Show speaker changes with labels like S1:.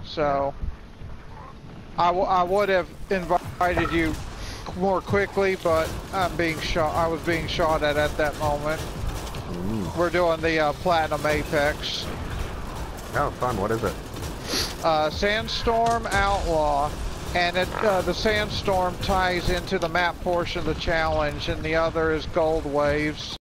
S1: So I would have invited you more quickly, but I'm being shot. I was being shot at that moment. We're doing the Platinum Apex.
S2: Oh, fun. What is it?
S1: Sandstorm Outlaw, and the Sandstorm ties into the map portion of the challenge, and the other is Gold Waves.